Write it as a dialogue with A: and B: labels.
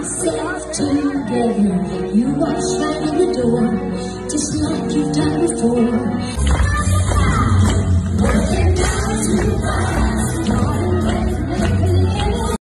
A: ourselves together. You walked right in the door, just like you've done before.